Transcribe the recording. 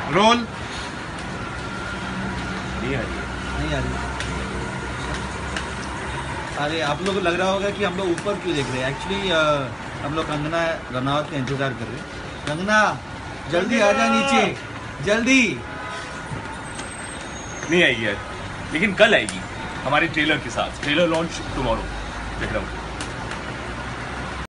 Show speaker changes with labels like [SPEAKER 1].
[SPEAKER 1] Role.
[SPEAKER 2] नहीं आ रही।
[SPEAKER 3] अरे आप लोगों को लग रहा होगा कि हम लोग ऊपर क्यों देख रहे हैं। एक्चुअली हम लोग कंगना रनावत का इंतजार कर रहे हैं। कंगना जल्दी आ जा नीचे, जल्दी।
[SPEAKER 2] नहीं आएगी यार, लेकिन कल आएगी हमारे ट्रेलर के साथ। Trailer launch tomorrow. देख रहा हूँ।